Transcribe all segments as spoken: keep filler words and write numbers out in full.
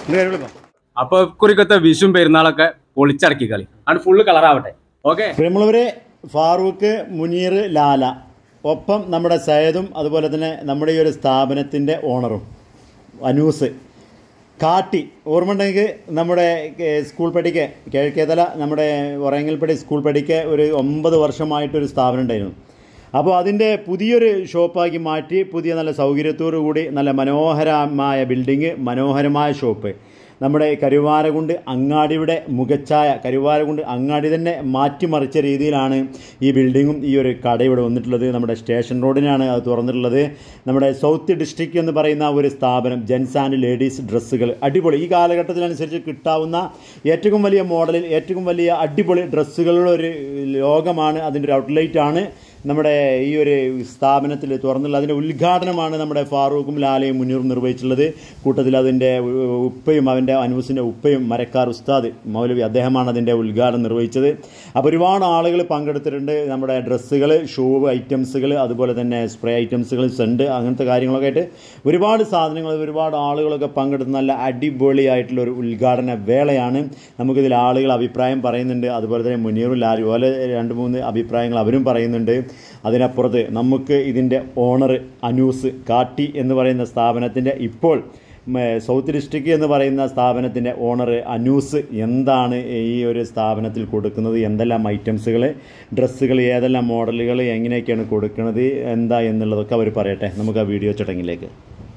അപ്പൊ കുറിക്കത്തെ വിഷും പെരുന്നാളൊക്കെ പൊളിച്ചടക്കി കളി അത് ഫുള്ള് കളറാവട്ടെ. ഓക്കെ പ്രിയമുള്ളവരെ, ഫാറൂഖ്, മുനീർ, ലാല, ഒപ്പം നമ്മുടെ സയ്യദും അതുപോലെ തന്നെ നമ്മുടെ ഈ ഒരു സ്ഥാപനത്തിൻ്റെ ഓണറും അനൂസ് കാട്ടി. ഓർമ്മ ഉണ്ടെങ്കിൽ നമ്മുടെ സ്കൂൾ പഠിക്ക കിഴക്കേതല നമ്മുടെ ഒറയങ്ങൽപ്പടി സ്കൂൾ പഠിക്ക ഒരു ഒമ്പത് വർഷമായിട്ടൊരു സ്ഥാപനം ഉണ്ടായിരുന്നു. അപ്പോൾ അതിൻ്റെ പുതിയൊരു ഷോപ്പാക്കി മാറ്റി പുതിയ നല്ല സൗകര്യത്തോടു കൂടി നല്ല മനോഹരമായ ബിൽഡിങ്, മനോഹരമായ ഷോപ്പ് നമ്മുടെ കരുവാരകുണ്ട് അങ്ങാടിയുടെ മുഖച്ഛായ കരുവാരകുണ്ട് അങ്ങാടി തന്നെ മാറ്റിമറിച്ച രീതിയിലാണ് ഈ ബിൽഡിങ്ങും ഈ ഒരു കട ഇവിടെ വന്നിട്ടുള്ളത്. നമ്മുടെ സ്റ്റേഷൻ റോഡിനാണ് അത് തുറന്നിട്ടുള്ളത്. നമ്മുടെ സൗത്ത് ഡിസ്ട്രിക്റ്റ് എന്ന് പറയുന്ന ഒരു സ്ഥാപനം, ജെൻസ് ആൻഡ് ലേഡീസ് ഡ്രസ്സുകൾ അടിപൊളി, ഈ കാലഘട്ടത്തിനനുസരിച്ച് കിട്ടാവുന്ന ഏറ്റവും വലിയ മോഡലിൽ ഏറ്റവും വലിയ അടിപൊളി ഡ്രസ്സുകളുടെ ഒരു ലോകമാണ്, അതിൻ്റെ ഒരു ഔട്ട്ലെറ്റ് ആണ് നമ്മുടെ ഈ ഒരു സ്ഥാപനത്തിൽ തുറന്നുള്ളത്. അതിൻ്റെ ഉദ്ഘാടനമാണ് നമ്മുടെ ഫാറൂഖും ലാലയും മുനീറും നിർവഹിച്ചിട്ടുള്ളത്. കൂട്ടത്തിൽ അതിൻ്റെ ഉപ്പയും അവൻ്റെ അനൂസിൻ്റെ ഉപ്പയും മരക്കാർ ഉസ്താദ് മൗലവി അദ്ദേഹമാണ് അതിൻ്റെ ഉദ്ഘാടനം നിർവഹിച്ചത്. അപ്പോൾ ഒരുപാട് ആളുകൾ പങ്കെടുത്തിട്ടുണ്ട്. നമ്മുടെ ഡ്രസ്സുകൾ, ഷൂ ഐറ്റംസുകൾ, അതുപോലെ തന്നെ സ്പ്രേ ഐറ്റംസുകൾ, സെൻഡ് അങ്ങനത്തെ കാര്യങ്ങളൊക്കെ ആയിട്ട് ഒരുപാട് സാധനങ്ങൾ, ഒരുപാട് ആളുകളൊക്കെ പങ്കെടുത്ത് നല്ല അടിപൊളിയായിട്ടുള്ള ഒരു ഉദ്ഘാടന വേളയാണ്. നമുക്കിതിൽ ആളുകൾ അഭിപ്രായം പറയുന്നുണ്ട്. അതുപോലെ തന്നെ മുനീറും ലാലും പോലെ രണ്ട് മൂന്ന് അഭിപ്രായങ്ങൾ അവരും പറയുന്നുണ്ട്. അതിനപ്പുറത്ത് നമുക്ക് ഇതിൻ്റെ ഓണർ അനൂസ് കാട്ടി എന്ന് പറയുന്ന സ്ഥാപനത്തിൻ്റെ, ഇപ്പോൾ സൗത്ത് ഡിസ്ട്രിക്റ്റ് എന്ന് പറയുന്ന സ്ഥാപനത്തിൻ്റെ ഓണർ അനൂസ് എന്താണ് ഈ ഒരു സ്ഥാപനത്തിൽ കൊടുക്കുന്നത്, എന്തെല്ലാം ഐറ്റംസുകൾ, ഡ്രസ്സുകൾ, ഏതെല്ലാം മോഡലുകൾ, എങ്ങനെയൊക്കെയാണ് കൊടുക്കുന്നത്, എന്താ എന്നുള്ളതൊക്കെ അവർ പറയട്ടെ. നമുക്ക് ആ വീഡിയോ ചടങ്ങിലേക്ക്.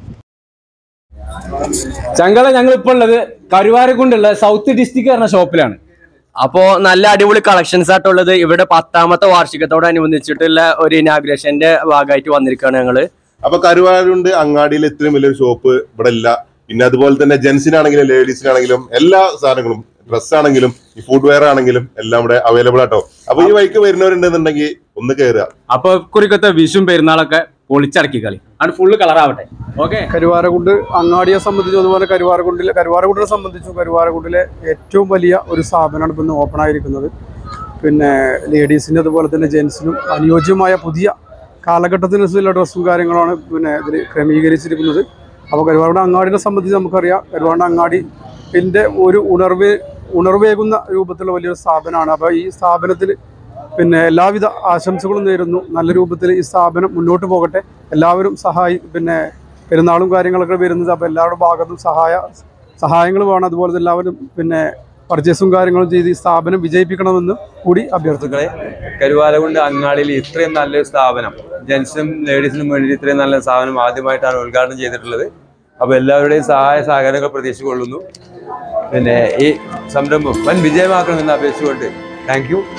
ചങ്കള ഞങ്ങളിപ്പോൾ ഉള്ളത് കരുവാരക്കുണ്ടുള്ള സൗത്ത് ഡിസ്ട്രിക്റ്റ് പറഞ്ഞ ഷോപ്പിലാണ്. അപ്പോ നല്ല അടിപൊളി കളക്ഷൻസ് ആയിട്ടുള്ളത്. ഇവിടെ പത്താമത്തെ വാർഷികത്തോടനുബന്ധിച്ചിട്ടുള്ള ഒരു ഇനാഗ്രേഷന്റെ ഭാഗമായിട്ട് വന്നിരിക്കുകയാണ് ഞങ്ങള്. അപ്പൊ കരുവാരുണ്ട് അങ്ങാടിയിൽ ഇത്രയും വലിയൊരു ഷോപ്പ് ഇവിടെ ഇല്ല. പിന്നെ അതുപോലെ തന്നെ ജെൻസിനാണെങ്കിലും ലേഡീസിനാണെങ്കിലും എല്ലാ സാധനങ്ങളും, ഡ്രസ് ആണെങ്കിലും ഈ ഫുഡ് വെയർ ആണെങ്കിലും എല്ലാം ഇവിടെ അവൈലബിൾ ആട്ടോ. അപ്പൊ ഈ വഴിക്ക് വരുന്നവരുണ്ടെന്നുണ്ടെങ്കിൽ ഒന്ന് കയറുക. അപ്പൊ കുറിക്കത്തെ വിഷും പെരുന്നാളൊക്കെ പൊളിച്ചടക്കി കളി അത് ഫുള്ള് കളറാവട്ടെ. ഓക്കെ കരുവാരകുണ്ട് അങ്ങാടിയെ സംബന്ധിച്ചും അതുപോലെ കരുവാരകുണ്ടിലെ കരുവാരകുണ്ടിനെ സംബന്ധിച്ചും കരുവാരകുണ്ടിലെ ഏറ്റവും വലിയ ഒരു സ്ഥാപനമാണ് ഇപ്പം ഇന്ന് ഓപ്പൺ ആയിരിക്കുന്നത്. പിന്നെ ലേഡീസിന് അതുപോലെ തന്നെ ജെൻസിനും അനുയോജ്യമായ പുതിയ കാലഘട്ടത്തിനനുസരിച്ചുള്ള ഡ്രസ്സും കാര്യങ്ങളാണ് പിന്നെ ഇതിൽ ക്രമീകരിച്ചിരിക്കുന്നത്. അപ്പോൾ കരുവാരകുണ്ട് അങ്ങാടിനെ സംബന്ധിച്ച് നമുക്കറിയാം, കരുവാരകുണ്ട് അങ്ങാടിൻ്റെ ഒരു ഉണർവ് ഉണർവേകുന്ന രൂപത്തിലുള്ള വലിയൊരു സ്ഥാപനമാണ്. അപ്പോൾ ഈ സ്ഥാപനത്തിൽ പിന്നെ എല്ലാവിധ ആശംസകളും നേരുന്നു. നല്ല രൂപത്തിൽ ഈ സ്ഥാപനം മുന്നോട്ട് പോകട്ടെ. എല്ലാവരും സഹായി പിന്നെ പെരുന്നാളും കാര്യങ്ങളൊക്കെ വരുന്നത്, അപ്പോൾ എല്ലാവരുടെ ഭാഗത്തും സഹായ സഹായങ്ങൾ വേണം. അതുപോലെ എല്ലാവരും പിന്നെ പർച്ചേസും കാര്യങ്ങളും ചെയ്ത് ഈ സ്ഥാപനം വിജയിപ്പിക്കണമെന്ന് കൂടി അഭ്യർത്ഥികളെ. കരുവാരകുണ്ട് അങ്ങാടിയിൽ ഇത്രയും നല്ലൊരു സ്ഥാപനം, ജെൻസിനും ലേഡീസിനും വേണ്ടി ഇത്രയും നല്ല സ്ഥാപനം ആദ്യമായിട്ടാണ് ഉദ്ഘാടനം ചെയ്തിട്ടുള്ളത്. അപ്പോൾ എല്ലാവരുടെയും സഹായ സഹകരണങ്ങൾ പ്രതീക്ഷിച്ചുകൊള്ളുന്നു. പിന്നെ ഈ സംരംഭം വൻ വിജയമാക്കണമെന്ന് അപേക്ഷിച്ചുകൊണ്ട് താങ്ക് യു.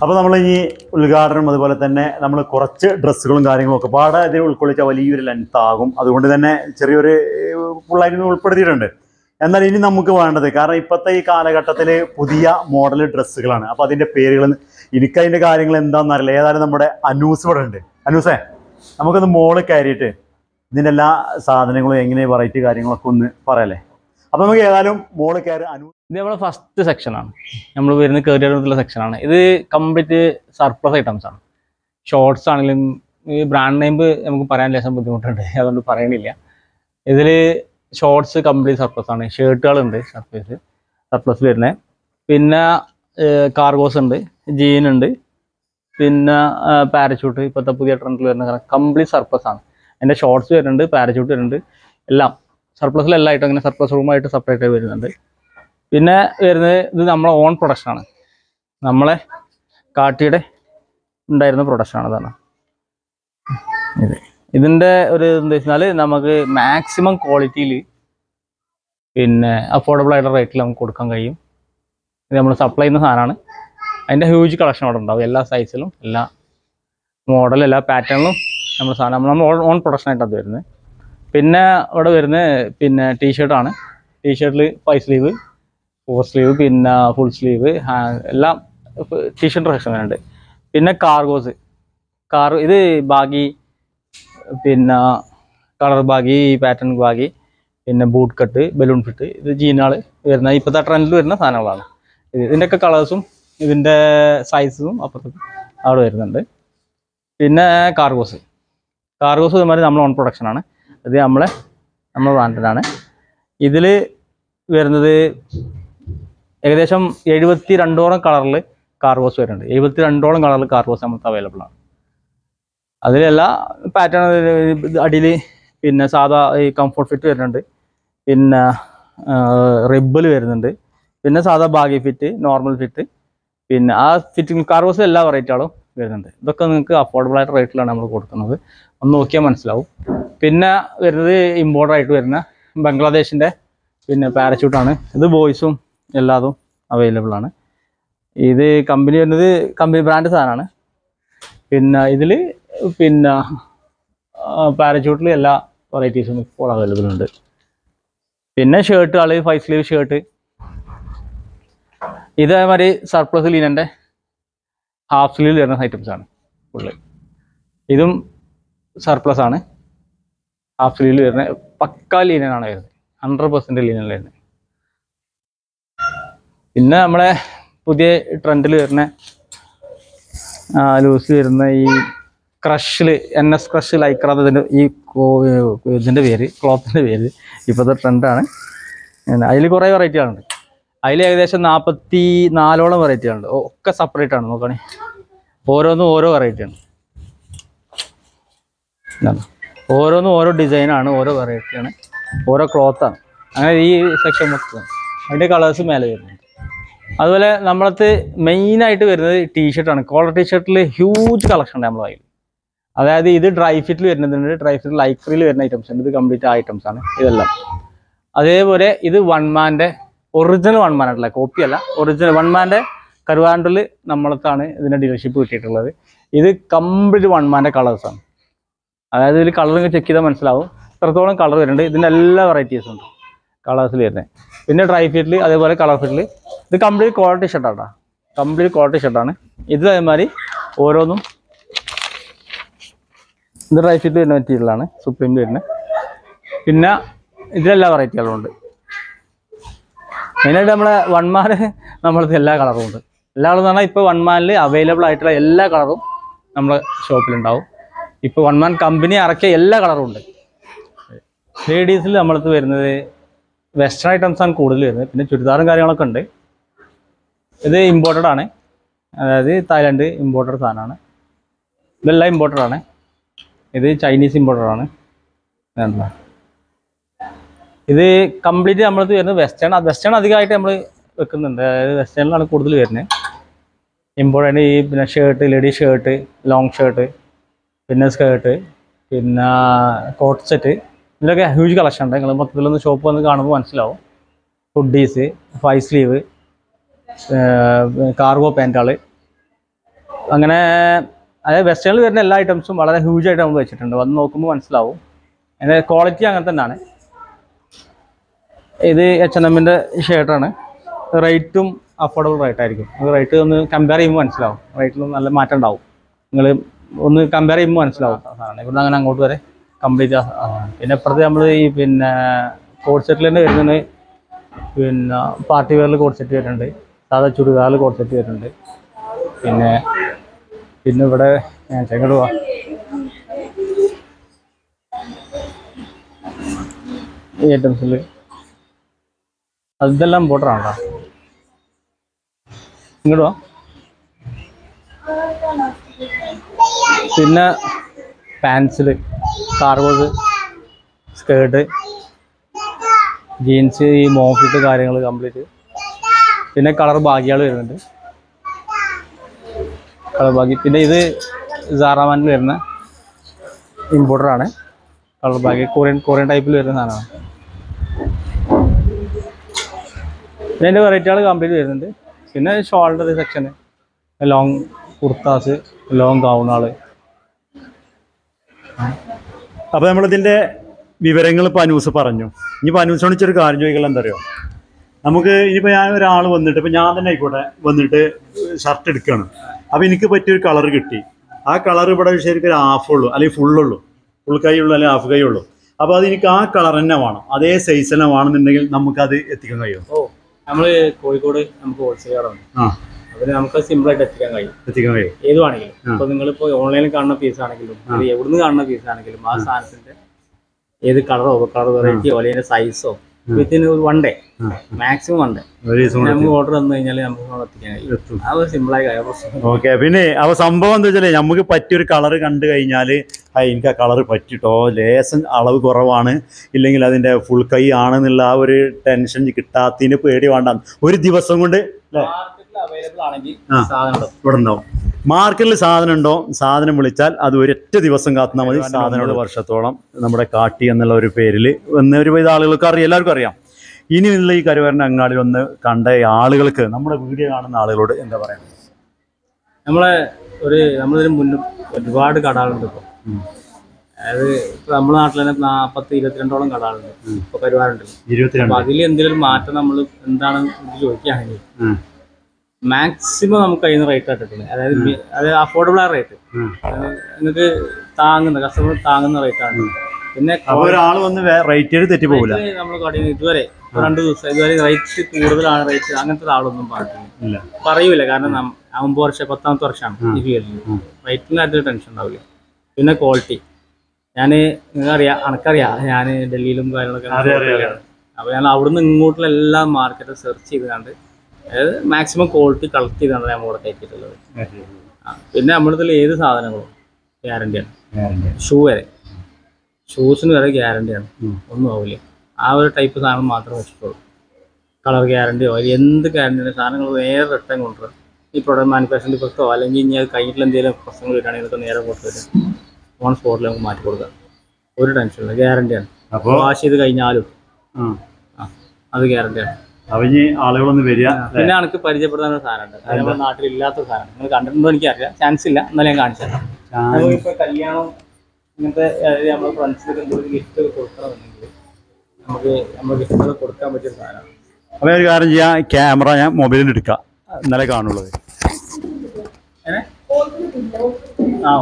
അപ്പോൾ നമ്മൾ ഈ ഉദ്ഘാടനം അതുപോലെ തന്നെ നമ്മൾ കുറച്ച് ഡ്രസ്സുകളും കാര്യങ്ങളും ഒക്കെ പാടെ ഇതിൽ ഉൾക്കൊള്ളിച്ച വലിയൊരു ലെങ്ത് ആകും. അതുകൊണ്ട് തന്നെ ചെറിയൊരു ഫുള്ളായിട്ട് ഉൾപ്പെടുത്തിയിട്ടുണ്ട്. എന്നാൽ ഇനി നമുക്ക് വേണ്ടത്, കാരണം ഇപ്പോഴത്തെ ഈ കാലഘട്ടത്തിൽ പുതിയ മോഡൽ ഡ്രസ്സുകളാണ്. അപ്പോൾ അതിൻ്റെ പേരുകൾ എനിക്കതിൻ്റെ കാര്യങ്ങൾ എന്താണെന്ന് അറിയില്ല. ഏതായാലും നമ്മുടെ അനൂസ് ഇവിടെ ഉണ്ട്. അനൂസേ, നമുക്കൊന്ന് മോള് കയറിയിട്ട് ഇതിൻ്റെ എല്ലാ സാധനങ്ങളും എങ്ങനെ വെറൈറ്റി കാര്യങ്ങളൊക്കെ ഒന്ന് പറയല്ലേ. അപ്പോൾ നമുക്ക് ഏതായാലും മോള് കയറി അനൂ ഇത് നമ്മുടെ ഫസ്റ്റ് സെക്ഷനാണ്. നമ്മൾ വരുന്ന കയറി വരുന്നുള്ള സെക്ഷനാണ്. ഇത് കംപ്ലീറ്റ് സർപ്ലസ് ഐറ്റംസ് ആണ്. ഷോർട്സ് ആണെങ്കിലും ഈ ബ്രാൻഡ് നെയിം നമുക്ക് പറയാൻ ലേശം ബുദ്ധിമുട്ടുണ്ട്, അതുകൊണ്ട് പറയണില്ല. ഇതിൽ ഷോർട്സ് കംപ്ലീറ്റ് സർപ്ലസ് ആണ്. ഷർട്ടുകളുണ്ട് സർപ്ലസ് സർപ്ലസ് വരുന്നത്. പിന്നെ കാർഗോസ് ഉണ്ട്, ജീൻ ഉണ്ട്, പിന്നെ പാരച്യൂട്ട് ഇപ്പോഴത്തെ പുതിയ ട്രെൻഡിൽ വരുന്ന കംപ്ലീറ്റ് സർപ്ലസ് ആണ്. അതിൻ്റെ ഷോർട്സ് വരുന്നുണ്ട്, പാരച്യൂട്ട് വരുന്നുണ്ട്, എല്ലാം സർപ്ലസിലെല്ലാം ആയിട്ട് അങ്ങനെ സർപ്ലസ് റൂമായിട്ട് സെപ്പറേറ്റ് ആയി വരുന്നുണ്ട്. പിന്നെ വരുന്നത് ഇത് നമ്മളെ ഓൺ പ്രൊഡക്ഷനാണ്. നമ്മളെ കാട്ടിയുടെ ഉണ്ടായിരുന്ന പ്രൊഡക്ഷനാണ്. അതാണ് ഇത്. ഇതിൻ്റെ ഒരു എന്താ വെച്ചാൽ നമുക്ക് മാക്സിമം ക്വാളിറ്റിയിൽ പിന്നെ അഫോർഡബിൾ ആയിട്ടുള്ള റേറ്റിൽ നമുക്ക് കൊടുക്കാൻ കഴിയും. ഇത് നമ്മൾ സപ്ലൈ ചെയ്യുന്ന സാധനമാണ്. അതിൻ്റെ ഹ്യൂജ് കളക്ഷൻ അവിടെ ഉണ്ടാവും. എല്ലാ സൈസിലും എല്ലാ മോഡലും എല്ലാ പാറ്റേണിലും നമ്മൾ സാധനം നമ്മൾ ഓൺ പ്രൊഡക്ഷനായിട്ട് അത് വരുന്നത്. പിന്നെ ഇവിടെ വരുന്നത് പിന്നെ ടീഷർട്ടാണ്. ടീഷർട്ടിൽ ഫൈവ് സ്ലീവ്, ഫോർ സ്ലീവ്, പിന്നെ ഫുൾ സ്ലീവ്, എല്ലാം ടീഷർട്ട് സെക്ഷൻ വരുന്നുണ്ട്. പിന്നെ കാർഗോസ് കാർ ഇത് ബാഗി, പിന്നെ കളർ ബാഗി, പാറ്റേൺ ബാഗി, പിന്നെ ബൂട്ട് കട്ട്, ബലൂൺ ഫിറ്റ്, ഇത് ജീനുകൾ വരുന്ന ഇപ്പോഴത്തെ ട്രെൻഡിൽ വരുന്ന സാധനങ്ങളാണ്. ഇത് ഇതിൻ്റെയൊക്കെ കളേഴ്സും ഇതിൻ്റെ സൈസും അപ്പുറത്ത് അവിടെ വരുന്നുണ്ട്. പിന്നെ കാർഗോസ് കാർഗോസ് ഇതുമാതിരി നമ്മൾ ഓൺ പ്രൊഡക്ഷനാണ്. ഇത് നമ്മളെ നമ്മുടെ ബ്രാൻഡിനാണ്. ഇതിൽ വരുന്നത് ഏകദേശം എഴുപത്തി രണ്ടോളം കളറിൽ കാർഗോസ് വരുന്നുണ്ട്. എഴുപത്തി രണ്ടോളം കളറിൽ കാർഗോസ് നമുക്ക് അവൈലബിൾ ആണ്. അതിലെല്ലാ പാറ്റേൺ അടിയിൽ പിന്നെ സാധാ ഈ കംഫോർട്ട് ഫിറ്റ് വരുന്നുണ്ട്, പിന്നെ റിബിൾ വരുന്നുണ്ട്, പിന്നെ സാധാ ബാഗി ഫിറ്റ്, നോർമൽ ഫിറ്റ്, പിന്നെ ആ ഫിറ്റിംഗ് കാർഗോസ് എല്ലാ വെറൈറ്റികളും വരുന്നുണ്ട്. ഇതൊക്കെ നിങ്ങൾക്ക് അഫോർഡബിൾ ആയിട്ട് റേറ്റിലാണ് നമ്മൾ കൊടുക്കുന്നത്. ഒന്ന് നോക്കിയാൽ മനസ്സിലാവും. പിന്നെ വരുന്നത് ഇമ്പോർട്ടഡ് ആയിട്ട് വരുന്ന ബംഗ്ലാദേശിൻ്റെ പിന്നെ പാരച്യൂട്ടാണ്. ഇത് ബോയ്സും എല്ലാതും അവൈലബിൾ ആണ്. ഇത് കമ്പനി വരുന്നത് കമ്പനി ബ്രാൻഡ് സാധനമാണ്. പിന്നെ ഇതിൽ പിന്നെ പാരച്യൂട്ടിൽ എല്ലാ വെറൈറ്റീസും ഇപ്പോൾ അവൈലബിൾ ഉണ്ട്. പിന്നെ ഷർട്ടുകൾ ഫൈവ് സ്ലീവ് ഷർട്ട്, ഇതേമാതിരി സർപ്ലസ് ലീനൻ്റെ ഹാഫ് സ്ലീവ് വരുന്ന ഐറ്റംസാണ് ഫുള്ള്. ഇതും സർപ്ലസ് ആണ്. ഹാഫ് സ്ലീവിൽ വരുന്നത് പക്കാ ലീനനാണ് വരുന്നത്. ഹൺഡ്രഡ് പെർസെൻറ്റ് ലീനൻ വരുന്നത്. പിന്നെ നമ്മളെ പുതിയ ട്രെൻഡിൽ വരുന്ന ലൂസ് വരുന്ന ഈ ക്രഷിൽ എൻ എസ് ക്രഷ് ലൈക്ര, ഇതിൻ്റെ ഈ ഇതിൻ്റെ പേര് ക്ലോത്തിൻ്റെ പേര് ഇപ്പോഴത്തെ ട്രെൻഡാണ്. അതിൽ കുറേ വെറൈറ്റികളുണ്ട്. അതിൽ ഏകദേശം നാൽപ്പത്തി നാലോളം വെറൈറ്റികളുണ്ട്. ഒക്കെ സെപ്പറേറ്റ് ആണ്. നോക്കണേ, ഓരോന്നും ഓരോ വെറൈറ്റിയാണ്. ഓരോന്നും ഓരോ ഡിസൈനാണ്, ഓരോ വെറൈറ്റിയാണ്, ഓരോ ക്ലോത്താണ്. അങ്ങനെ ഈ സെക്ഷൻ മൊത്തം അതിൻ്റെ കളേഴ്സ് മേലെ വരുന്നുണ്ട്. അതുപോലെ നമ്മളത് മെയിനായിട്ട് വരുന്നത് ടീഷർട്ടാണ്. കോളർ ടീഷർട്ടിൽ ഹ്യൂജ് കളക്ഷൻ ഉണ്ട് നമ്മളെ കയ്യിൽ. അതായത് ഇത് ഡ്രൈ ഫിറ്റിൽ വരുന്നുണ്ട്, ഡ്രൈ ഫിറ്റ് ലൈക്രയിൽ വരുന്ന ഐറ്റംസ് ഉണ്ട്. ഇത് കംപ്ലീറ്റ് ആ ഐറ്റംസ് ആണ് ഇതെല്ലാം. അതേപോലെ ഇത് വൺ മാൻ്റെ ഒറിജിനൽ വൺ മാൻ ആയിട്ടില്ല, കോപ്പിയല്ല, ഒറിജിനൽ വൺ മാൻ്റെ കരുവാണ്ടൂരിൽ നമ്മളത്താണ് ഇതിൻ്റെ ഡീലർഷിപ്പ് കിട്ടിയിട്ടുള്ളത്. ഇത് കംപ്ലീറ്റ് വൺ മാൻ്റെ കളേഴ്സാണ്. അതായത് ഇതിൽ കളർ ചെക്ക് ചെയ്താൽ മനസ്സിലാവും എത്രത്തോളം കളർ വരുന്നുണ്ട്. ഇതിൻ്റെ എല്ലാ വെറൈറ്റീസും ഉണ്ട് കളേഴ്സിൽ വരുന്നത്. പിന്നെ ഡ്രൈ ഫിറ്റിൽ അതേപോലെ കളർ ഫിറ്റിൽ ഇത് കംപ്ലീറ്റ് ക്വാളിറ്റി ഷർട്ടാണ്, കംപ്ലീറ്റ് ക്വാളിറ്റി ഷർട്ടാണ്. ഇത് അതേമാതിരി ഓരോന്നും ഇത് ഡ്രൈ ഫിറ്റ് വരുന്ന മെറ്റീരിയലാണ്, സുപ്രീം വരുന്നത്. പിന്നെ ഇതിലെല്ലാ വെറൈറ്റികളും ഉണ്ട്. മെയിനായിട്ട് നമ്മളെ വൺ മാൻ നമ്മളത് എല്ലാ കളറും ഉണ്ട്. എല്ലാ കളറും എന്ന് പറഞ്ഞാൽ ഇപ്പോൾ വൺ മാനിൽ അവൈലബിൾ ആയിട്ടുള്ള എല്ലാ കളറും നമ്മളെ ഷോപ്പിലുണ്ടാവും. ഇപ്പോൾ വൺ മാൻ കമ്പനി ഇറക്കിയ എല്ലാ കളറും ഉണ്ട്. ലേഡീസിൽ നമ്മളത് വരുന്നത് വെസ്റ്റേൺ ഐറ്റംസാണ് കൂടുതൽ വരുന്നത്. പിന്നെ ചുരിദാറും കാര്യങ്ങളൊക്കെ ഉണ്ട്. ഇത് ഇമ്പോർട്ടഡ് ആണ്, അതായത് തായ്ലൻഡ് ഇമ്പോർട്ടഡ് സാധനമാണ്. ഇതെല്ലാം ഇമ്പോർട്ടഡ് ആണ്. ഇത് ചൈനീസ് ഇമ്പോർട്ടഡ് ആണ്. ഇത് കംപ്ലീറ്റ് നമ്മളത് വരുന്നത് വെസ്റ്റേൺ. വെസ്റ്റേൺ അധികമായിട്ട് നമ്മൾ വെക്കുന്നുണ്ട്, അതായത് വെസ്റ്റേണിലാണ് കൂടുതൽ വരുന്നത്. ഇമ്പോർട്ടൻ്റ് ഈ പിന്നെ shirt, lady shirt, long shirt, പിന്നെ സ്കേർട്ട്, പിന്നെ കോട്ട് സെറ്റ്, ഇതിലൊക്കെ ഹ്യൂജ് കളക്ഷൻ ഉണ്ട്. നിങ്ങൾ മൊത്തത്തിലൊന്ന് ഷോപ്പ് വന്ന് കാണുമ്പോൾ മനസ്സിലാവും. ഹുഡീസ്, ഫൈവ് സ്ലീവ്, കാർഗോ പാൻറ്റുകൾ, അങ്ങനെ അതായത് വെസ്റ്റേണിൽ വരുന്ന എല്ലാ ഐറ്റംസും വളരെ ഹ്യൂജ് ആയിട്ട് നമ്മൾ വെച്ചിട്ടുണ്ട്. വന്ന് നോക്കുമ്പോൾ മനസ്സിലാവും. അതിൻ്റെ ക്വാളിറ്റി അങ്ങനെ തന്നെയാണ്. ഇത് എച്ച് എൻ എമ്മിൻ്റെ ഷർട്ടാണ്. റേറ്റും അഫോർഡബിൾ റേറ്റ് ആയിരിക്കും. അത് റേറ്റ് ഒന്ന് കമ്പയർ ചെയ്യുമ്പോൾ മനസ്സിലാവും. റേറ്റിലും നല്ല മാറ്റം ഉണ്ടാവും. നിങ്ങൾ ഒന്ന് കമ്പയർ ചെയ്യുമ്പോൾ മനസ്സിലാവും സാധനം. ഇവിടുന്ന് അങ്ങനെ അങ്ങോട്ട് വരെ കംപ്ലീറ്റ്. പിന്നെ ഇപ്പുറത്ത് നമ്മൾ ഈ പിന്നെ കോഡ് സെറ്റിൽ തന്നെ വരുന്നത് പിന്നെ പാർട്ടി വെയറിൽ കോഡ് സെറ്റ് വരുന്നുണ്ട്, സാധാ ചുരിദാറിൽ കോഡ് സെറ്റ് വരുന്നുണ്ട്. പിന്നെ പിന്നെ ഇവിടെ ചെങ്ങട് പോവാ ഈ ഐറ്റംസിൽ അതെല്ലാം ബോർഡറാണോ? ഇങ്ങോട്ട് വാ. പിന്നെ പാൻസിൽ കാർഗോസ്, സ്കേർട്ട്, ജീൻസ്, ഈ മോഫിറ്റ് കാര്യങ്ങൾ കംപ്ലീറ്റ്. പിന്നെ കളർ ബാഗികൾ വരുന്നുണ്ട്, കളർ ബാഗി. പിന്നെ ഇത് സാറാമാനിൽ വരുന്ന ഇമ്പോർട്ടറാണ് കളർ ബാഗ്. കൊറിയൻ കൊറിയൻ ടൈപ്പിൽ വരുന്ന സാധനമാണ്. പിന്നെ അതിൻ്റെ വെറൈറ്റികൾ കംപ്ലീറ്റ് വരുന്നുണ്ട്. പിന്നെ ഷോൾഡർ സെക്ഷന്, ലോങ് കുർത്താസ്, ലോങ് ഗൗണുകൾ. അപ്പോൾ നമ്മളിതിൻ്റെ വിവരങ്ങൾ ഇപ്പോൾ അനൂസ് പറഞ്ഞു. ഇനിയിപ്പോൾ അനൂസിനോട് ചെറിയ കാര്യം ചോദിക്കണം. എന്താ അറിയോ, നമുക്ക് ഇനിയിപ്പോൾ ഞാൻ ഒരാൾ വന്നിട്ട്, ഇപ്പോൾ ഞാൻ തന്നെ ആയിക്കോട്ടെ വന്നിട്ട് ഷർട്ട് എടുക്കുകയാണ്. അപ്പോൾ എനിക്ക് പറ്റിയൊരു കളർ കിട്ടി. ആ കളർ ഇവിടെ ശരിക്കും ഒരു ഹാഫുള്ളൂ, അല്ലെങ്കിൽ ഫുള്ളുള്ളൂ, ഫുൾ കൈ ഉള്ളൂ അല്ലെങ്കിൽ ഹാഫ് കൈ ഉള്ളൂ. അപ്പോൾ അത് എനിക്ക് ആ കളർ തന്നെ വേണം, അതേ സൈസ് തന്നെ വേണമെന്നുണ്ടെങ്കിൽ നമുക്കത് എത്തിക്കാൻ കഴിയും. ഓ, നമ്മൾ കോഴിക്കോട് നമുക്ക് ഹോൾസെയിൽ കടമാണ്. ആ, അതിന് നമുക്ക് സിമ്പിളായിട്ട് എത്തിക്കാൻ കഴിയും. എത്തിക്കാൻ കഴിയും ഏത് വേണമെങ്കിലും. ഇപ്പോൾ നിങ്ങളിപ്പോൾ ഓൺലൈനിൽ കാണുന്ന പീസ് ആണെങ്കിലും എവിടുന്ന് കാണുന്ന പീസ് ആണെങ്കിലും ആ സാധനത്തിൻ്റെ ഏത് കളറോ കളർ വെറൈറ്റിയോ അല്ലെങ്കിൽ സൈസോ വിത്തിൻ ഒരു one day, maximum one day നമുക്ക് ഓർഡർ തന്നു കഴിഞ്ഞാൽ നമുക്ക് എത്തിക്കാൻ കഴിയും. അത് സിമ്പിളായി കാര്യം. ഓക്കെ. പിന്നെ അപ്പോൾ സംഭവം എന്താ വെച്ചാൽ നമുക്ക് പറ്റിയൊരു കളർ കണ്ടു കഴിഞ്ഞാൽ എനിക്ക് ആ കളർ പറ്റിട്ടോ, ലേശം അളവ് കുറവാണ്, ഇല്ലെങ്കിൽ അതിൻ്റെ ഫുൾ കൈ ആണെന്നുള്ള ആ ഒരു ടെൻഷൻ കിട്ടാത്തതിന് പേടി വേണ്ട. ഒരു ദിവസം കൊണ്ട് ഇവിടെ ഉണ്ടാവും. മാർക്കറ്റിൽ സാധനം ഉണ്ടോ, സാധനം വിളിച്ചാൽ അത് ഒരൊറ്റ ദിവസം കാത്തുന്നാൽ മതി. സാധനം വർഷത്തോളം നമ്മുടെ കാട്ടി എന്നുള്ള ഒരു പേരിൽ വന്ന ഒരുവിധ ആളുകൾക്ക് അറിയാം, എല്ലാവർക്കും അറിയാം. ഇനിയുള്ള ഈ കരുവാരൻ്റെ അങ്ങാടിയിൽ ഒന്ന് കണ്ട ആളുകൾക്ക്, നമ്മുടെ വീഡിയോ കാണുന്ന ആളുകളോട് എന്താ പറയുന്നത്? നമ്മളെ ഒരു നമ്മളൊരു മുന്നും ഒരുപാട് കടകളുണ്ട് ഇപ്പോൾ. അതായത് ഇപ്പോൾ നമ്മുടെ നാട്ടിൽ തന്നെ നാൽപ്പത്തി ഇരുപത്തിരണ്ടോളം കടകളുണ്ട് ഇപ്പോൾ കരുവാറുണ്ട്. അപ്പോൾ അതിൽ എന്തെങ്കിലും മാറ്റം നമ്മൾ എന്താണ് ചോദിക്കുകയാണെങ്കിൽ മാക്സിമം നമുക്ക് അതിന് റേറ്റ് ആയിട്ടുണ്ട്. അതായത് അത് അഫോർഡബിൾ ആയ റേറ്റ്, നിങ്ങൾക്ക് താങ്ങുന്ന കസ്റ്റമർ താങ്ങുന്ന റേറ്റാണ്. പിന്നെ ഒരാൾ വന്ന് റേറ്റ് തെറ്റി പോകില്ല. നമ്മൾ കടയിൽ ഇതുവരെ രണ്ട് ദിവസം ഇതുവരെ റേറ്റ് കൂടുതലാണ് റേറ്റ് അങ്ങനത്തെ ആളൊന്നും പറഞ്ഞില്ല, പറയൂല. കാരണം ഒമ്പത് വർഷം പത്താമത്തെ വർഷമാണ് ഈ ഫീൽഡിൽ. റേറ്റിന് കാര്യത്തിൽ ടെൻഷൻ ഉണ്ടാവില്ല. പിന്നെ ക്വാളിറ്റി, ഞാൻ നിങ്ങൾക്കറിയാം, അനക്കറിയാം, ഞാൻ ഡൽഹിയിലും കാര്യങ്ങളൊക്കെ. അപ്പോൾ ഞാൻ അവിടുന്ന് ഇങ്ങോട്ടുള്ള എല്ലാ മാർക്കറ്റും സെർച്ച് ചെയ്തുകൊണ്ട് അതായത് മാക്സിമം ക്വാളിറ്റി കളക്ട് ചെയ്താണ് നമ്മൾ ഇവിടെ കയറ്റിയിട്ടുള്ളത്. പിന്നെ നമ്മളിതിൽ ഏത് സാധനങ്ങളും ഗ്യാരണ്ടിയാണ്. ഷൂ വരെ, ഷൂസിന് വരെ ഗ്യാരണ്ടിയാണ്, ഒന്നും ആവില്ല. ആ ഒരു ടൈപ്പ് സാധനം മാത്രമേ വെച്ചിട്ടുള്ളൂ. കളർ ഗ്യാരണ്ടിയോ എന്ത് ഗ്യാരണ്ടിയോ സാധനങ്ങൾ നേരെ റിട്ടേൺ കൊണ്ടുവരും. ഈ പ്രൊഡക്റ്റ് മാനുഫാക്ചറിംഗ് ഡിഫക്റ്റോ അല്ലെങ്കിൽ ഇനി അത് കഴിഞ്ഞിട്ടുള്ള എന്തെങ്കിലും പ്രശ്നങ്ങൾ വരികയാണെങ്കിൽ നമുക്ക് നേരെ കൊടുത്തിട്ട് ഓൺ സ്പോട്ടിൽ നമുക്ക് മാറ്റി കൊടുക്കാം. ഒരു ടെൻഷനില്ല, ഗ്യാരണ്ടിയാണ്. അപ്പോൾ വാഷ് ചെയ്ത് കഴിഞ്ഞാലും ആ അത് ഗ്യാരണ്ടിയാണ്. അവന് ആളുകളൊന്നും വരിക. പിന്നെ എനിക്ക് പരിചയപ്പെടുന്ന ഒരു സാധനമുണ്ട്, അത് നമ്മുടെ നാട്ടിൽ ഇല്ലാത്ത സാധനം. നിങ്ങൾ കണ്ടിട്ടുണ്ടോ എനിക്കറിയാം, ചാൻസ് ഇല്ല, എന്നാലും ഞാൻ കാണിച്ചു തരാം. നമുക്കിപ്പോൾ കല്യാണം ഇങ്ങനത്തെ നമ്മുടെ ഫ്രണ്ട്സിനൊക്കെ എന്തെങ്കിലും ഗിഫ്റ്റ് കൊടുക്കണമെന്നുണ്ടെങ്കിൽ നമുക്ക് നമ്മുടെ ഗിഫ്റ്റുകൾ കൊടുക്കാൻ പറ്റിയ സാധനമാണ്. അപ്പോൾ ഒരു കാര്യം ചെയ്യാം, ക്യാമറ ഞാൻ മൊബൈലിൽ എടുക്കാം, ഇന്നലെ കാണുള്ളത്. ആ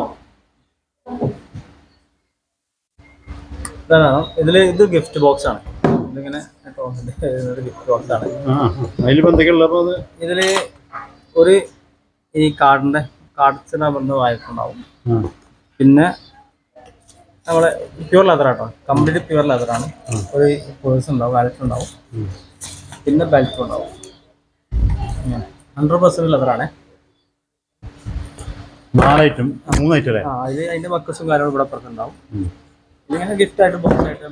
ഇതാണ് ഇതിൽ. ഇത് ഗിഫ്റ്റ് ബോക്സ് ആണ്. ഇതിങ്ങനെ ഗിഫ്റ്റ് ബോക്സ് ആണ്. ഇതിൽ ഒരു ഈ കാർഡിൻ്റെ കാർഡ്സിന് പറഞ്ഞ വായ്പുണ്ടാവും. പിന്നെ നമ്മളെ പ്യുവർ ലെതർ ആട്ടോ, കംപ്ലീറ്റ് പ്യുവർ ലെതറാണ്. ഒരു പേഴ്സ് ഉണ്ടാവും, വാലറ്റ് ഉണ്ടാവും, പിന്നെ ബെൽറ്റ് ഉണ്ടാവും. Hundred percent ലെതറാണ്. നാലായിട്ടും മൂന്നായിട്ടും അല്ലേ? ആ ഇത് അതിൻ്റെ മക്കസും കാര്യങ്ങളും ഇവിടെ പുറത്തുണ്ടാവും. ഇതിങ്ങനെ ഗിഫ്റ്റായിട്ട് ബോക്സ് ആയിട്ട്.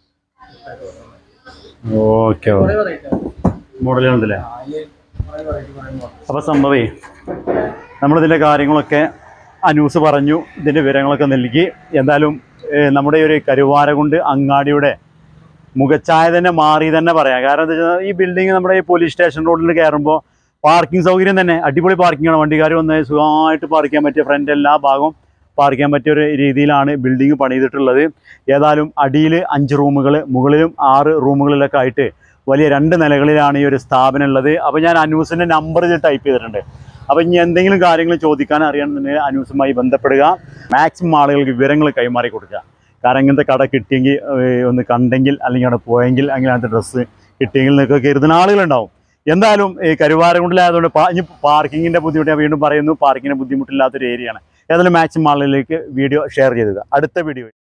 ഓക്കെ, മോഡലുണ്ടല്ലേ? അപ്പോൾ സംഭവേ നമ്മളിതിൻ്റെ കാര്യങ്ങളൊക്കെ അനൂസ് പറഞ്ഞു, ഇതിൻ്റെ വിവരങ്ങളൊക്കെ നൽകി. എന്തായാലും നമ്മുടെ ഒരു കരുവാരകുണ്ട് അങ്ങാടിയുടെ മുഖച്ഛായ തന്നെ മാറി തന്നെ പറയാം. കാരണം എന്താ വെച്ചാൽ ഈ ബിൽഡിങ് നമ്മുടെ ഈ പോലീസ് സ്റ്റേഷൻ റോഡിൽ കയറുമ്പോൾ പാർക്കിംഗ് സൗകര്യം തന്നെ അടിപൊളി പാർക്കിംഗാണ്. വണ്ടിക്കാർ വന്ന് സുഖമായിട്ട് പാർക്ക് ചെയ്യാൻ പറ്റിയ ഫ്രണ്ട് എല്ലാ ഭാഗവും പാർക്ക് ചെയ്യാൻ പറ്റിയ ഒരു രീതിയിലാണ് ബിൽഡിംഗ് പണിതിട്ടുള്ളത്. ഏതായാലും അടിയിൽ അഞ്ച് റൂമുകൾ, മുകളിലും ആറ് റൂമുകളിലൊക്കെ ആയിട്ട് വലിയ രണ്ട് നിലകളിലാണ് ഈ ഒരു സ്ഥാപനം ഉള്ളത്. അപ്പോൾ ഞാൻ അനൂസിൻ്റെ നമ്പർ ഇത് ടൈപ്പ് ചെയ്തിട്ടുണ്ട്. അപ്പോൾ ഇനി എന്തെങ്കിലും കാര്യങ്ങൾ ചോദിക്കാൻ അറിയണമെന്നുണ്ടെങ്കിൽ അനൂസുമായി ബന്ധപ്പെടുക. മാക്സിമം ആളുകൾക്ക് വിവരങ്ങൾ കൈമാറി കൊടുക്കുക. കാരണം ഇങ്ങനത്തെ കട കിട്ടിയെങ്കിൽ ഒന്ന് കണ്ടെങ്കിൽ, അല്ലെങ്കിൽ അവിടെ പോയെങ്കിൽ, അല്ലെങ്കിൽ അങ്ങനത്തെ ഡ്രസ്സ് കിട്ടിയെങ്കിൽ എന്നൊക്കെ കരുതുന്ന ആളുകളുണ്ടാവും. എന്തായാലും ഈ കരുവാരക്കുണ്ടിലായതുകൊണ്ട് പാ ഇനി പാർക്കിങ്ങിൻ്റെ ബുദ്ധിമുട്ട് ഞാൻ വീണ്ടും പറയുന്നു, പാർക്കിങ്ങിൻ്റെ ബുദ്ധിമുട്ടില്ലാത്തൊരു ഏരിയയാണ്. ഏതായാലും മാക്സിമം ആളുകളിലേക്ക് വീഡിയോ ഷെയർ ചെയ്തത്. അടുത്ത വീഡിയോ